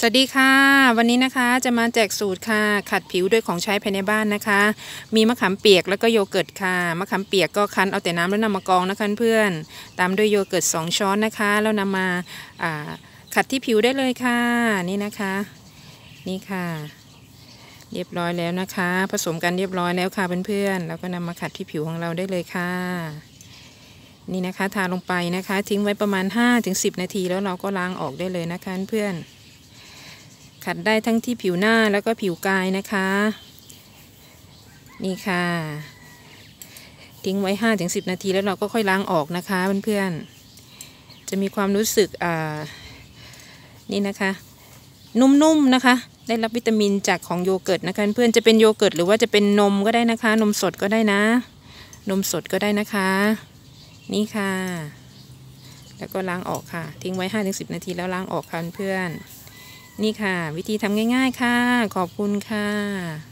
สวัสดีค่ะวันนี้นะคะจะมาแจกสูตรค่ะขัดผิวด้วยของใช้ภายในบ้านนะคะมีมะขามเปียกแล้วก็โยเกิร์ตค่ะมะขามเปียกก็คั้นเอาแต่น้ำแล้วนำมากรองนะคะเพื่อนตามด้วยโยเกิร์ต2ช้อนนะคะแล้วนำมาขัดที่ผิวได้เลยค่ะนี่นะคะนี่ค่ะเรียบร้อยแล้วนะคะผสมกันเรียบร้อยแล้วค่ะเพื่อนๆแล้วก็นำมาขัดที่ผิวของเราได้เลยค่ะนี่นะคะทาลงไปนะคะทิ้งไว้ประมาณ 5-10 นาทีแล้วเราก็ล้างออกได้เลยนะคะเพื่อนขัดได้ทั้งที่ผิวหน้าแล้วก็ผิวกายนะคะนี่ค่ะทิ้งไว้ 5-10 นาทีแล้วเราก็ค่อยล้างออกนะคะเพื่อนๆจะมีความรู้สึกนี่นะคะนุ่มๆนะคะได้รับวิตามินจากของโยเกิร์ตนะคะเพื่อนจะเป็นโยเกิร์ตหรือว่าจะเป็นนมก็ได้นะคะนมสดก็ได้นะนมสดก็ได้นะคะนี่ค่ะแล้วก็ล้างออกค่ะทิ้งไว้ 5-10 นาทีแล้วล้างออกค่ะเพื่อนนี่ค่ะวิธีทำง่ายๆค่ะขอบคุณค่ะ